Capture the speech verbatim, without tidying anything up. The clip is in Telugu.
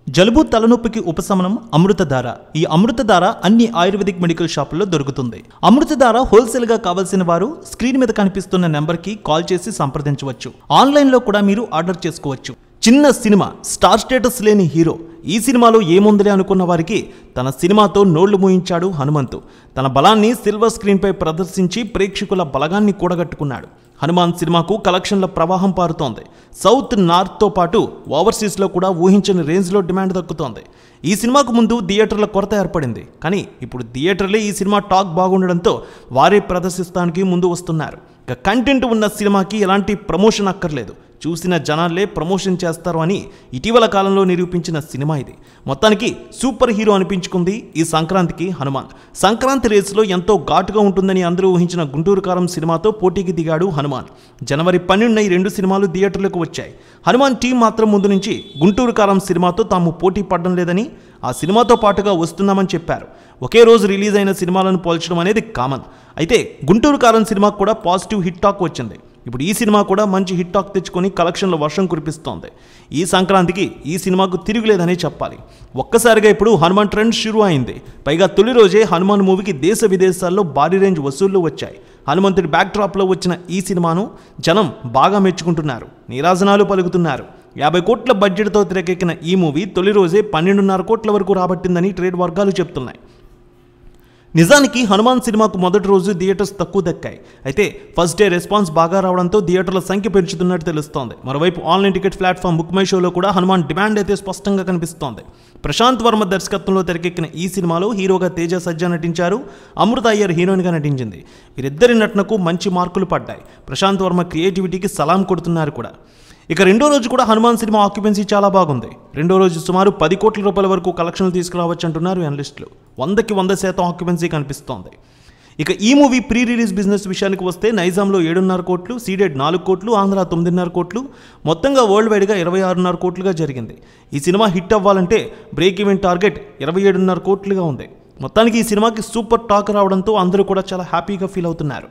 జలుబు తలనొప్పికి ఉపశమనం అమృతధార. ఈ అమృతధార అన్ని ఆయుర్వేదిక్ మెడికల్ షాపుల్లో దొరుకుతుంది. అమృతధార హోల్సేల్ గా కావాల్సిన వారు స్క్రీన్ మీద కనిపిస్తున్న నెంబర్ కి కాల్ చేసి సంప్రదించవచ్చు. ఆన్లైన్ లో కూడా మీరు ఆర్డర్ చేసుకోవచ్చు. చిన్న సినిమా, స్టార్ స్టేటస్ లేని హీరో. ఈ సినిమాలో ఏముందిలే అనుకున్న వారికి తన సినిమాతో నోళ్లు మూయించాడు హనుమంతు. తన బలాన్ని సిల్వర్ స్క్రీన్ పై ప్రదర్శించి ప్రేక్షకుల బలగాన్ని కూడగట్టుకున్నాడు. హనుమాన్ సినిమాకు కలెక్షన్ల ప్రవాహం పారుతోంది. సౌత్, నార్త్తో పాటు ఓవర్సీస్లో కూడా ఊహించని రేంజ్లో డిమాండ్ దక్కుతోంది. ఈ సినిమాకు ముందు థియేటర్ల కొరత ఏర్పడింది. కానీ ఇప్పుడు థియేటర్లే ఈ సినిమా టాక్ బాగుండడంతో వారే ప్రదర్శిస్తానికి ముందు వస్తున్నారు. ఇక కంటెంట్ ఉన్న సినిమాకి ఎలాంటి ప్రమోషన్ అక్కర్లేదు, చూసిన జనాలే ప్రమోషన్ చేస్తారు అని ఇటీవల కాలంలో నిరూపించిన సినిమా ఇది. మొత్తానికి సూపర్ హీరో అనిపించుకుంది ఈ సంక్రాంతికి హనుమాన్. సంక్రాంతి రేసులో ఎంతో ఘాటుగా ఉంటుందని అందరూ ఊహించిన గుంటూరు కారం సినిమాతో పోటీకి దిగాడు హనుమాన్. జనవరి పన్నెండున ఈ రెండు సినిమాలు థియేటర్లకు వచ్చాయి. హనుమాన్ టీం మాత్రం ముందు నుంచి గుంటూరు కారం సినిమాతో తాము పోటీ పడడం లేదని, ఆ సినిమాతో పాటుగా వస్తున్నామని చెప్పారు. ఒకే రోజు రిలీజ్ అయిన సినిమాలను పోల్చడం అనేది కామన్. అయితే గుంటూరు కారం సినిమాకు కూడా పాజిటివ్ హిట్ టాక్ వచ్చింది. ఇప్పుడు ఈ సినిమా కూడా మంచి హిట్ టాక్ తెచ్చుకొని కలెక్షన్ల వర్షం కురిపిస్తోంది. ఈ సంక్రాంతికి ఈ సినిమాకు తిరుగులేదనే చెప్పాలి. ఒక్కసారిగా ఇప్పుడు హనుమాన్ ట్రెండ్ షురూ అయింది. పైగా తొలి రోజే హనుమాన్ మూవీకి దేశ విదేశాల్లో భారీ రేంజ్ వసూళ్లు వచ్చాయి. హనుమంతుడి బ్యాక్ డ్రాప్లో వచ్చిన ఈ సినిమాను జనం బాగా మెచ్చుకుంటున్నారు, నీరాజనాలు పలుకుతున్నారు. యాభై కోట్ల బడ్జెట్తో తెరకెక్కిన ఈ మూవీ తొలి రోజే పన్నెండున్నర కోట్ల వరకు రాబట్టిందని ట్రేడ్ వర్గాలు చెప్తున్నాయి. నిజానికి హనుమాన్ సినిమాకు మొదటి రోజు థియేటర్స్ తక్కువ దక్కాయి. అయితే ఫస్ట్ డే రెస్పాన్స్ బాగా రావడంతో థియేటర్ల సంఖ్య పెంచుతున్నట్టు తెలుస్తోంది. మరోవైపు online ticket platform book my షోలో కూడా హనుమాన్ డిమాండ్ అయితే స్పష్టంగా కనిపిస్తోంది. ప్రశాంత్ వర్మ దర్శకత్వంలో తెరకెక్కిన ఈ సినిమాలో హీరోగా తేజ సజ్జా నటించారు. అమృత అయ్యర్ హీరోయిన్గా నటించింది. వీరిద్దరి నటనకు మంచి మార్కులు పడ్డాయి. ప్రశాంత్ వర్మ క్రియేటివిటీకి సలాం కొడుతున్నారు కూడా. ఇక రెండో రోజు కూడా హనుమాన్ సినిమా ఆక్యుపెన్సీ చాలా బాగుంది. రెండో రోజు సుమారు పది కోట్ల రూపాయల వరకు కలెక్షన్లు తీసుకురావచ్చు అంటున్నారు అనలిస్టులు. వందకి వంద శాతం ఆక్యుపెన్సీ కనిపిస్తోంది. ఇక ఈ మూవీ ప్రీ రిలీజ్ బిజినెస్ విషయానికి వస్తే నైజాంలో ఏడున్నర కోట్లు, సీడెడ్ నాలుగు కోట్లు, ఆంధ్ర తొమ్మిదిన్నర కోట్లు, మొత్తంగా వరల్డ్ వైడ్గా ఇరవై ఆరున్నర కోట్లుగా జరిగింది. ఈ సినిమా హిట్ అవ్వాలంటే బ్రేక్ ఈవెన్ టార్గెట్ ఇరవై ఏడున్నర కోట్లుగా ఉంది. మొత్తానికి ఈ సినిమాకి సూపర్ టాక్ రావడంతో అందరూ కూడా చాలా హ్యాపీగా ఫీల్ అవుతున్నారు.